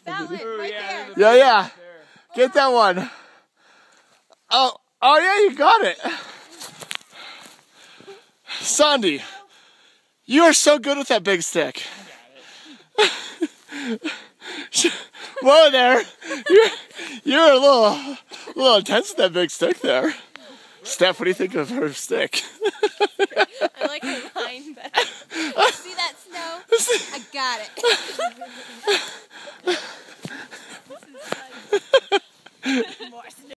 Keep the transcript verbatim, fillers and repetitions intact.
That one, Ooh, right yeah, there. Yeah, yeah. Get that one. Oh, oh yeah, you got it. Sandy, you are so good with that big stick. Whoa there. You're, you're a little, a little intense with that big stick there. Steph, what do you think of her stick? I like her line better. See that snow? I got it.